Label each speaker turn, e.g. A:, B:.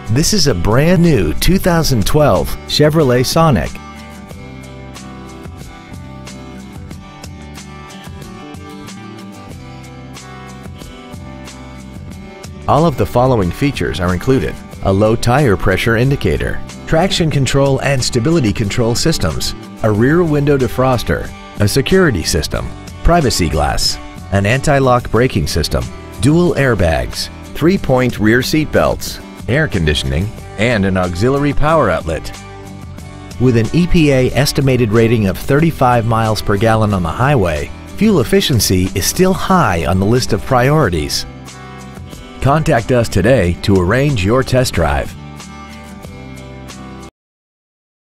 A: This is a brand new 2012 Chevrolet Sonic. All of the following features are included: a low tire pressure indicator, traction control and stability control systems, a rear window defroster, a security system, privacy glass, an anti-lock braking system, dual airbags, 3-point rear seat belts, air conditioning, and an auxiliary power outlet. With an EPA estimated rating of 35 miles per gallon on the highway, fuel efficiency is still high on the list of priorities. Contact us today to arrange your test drive.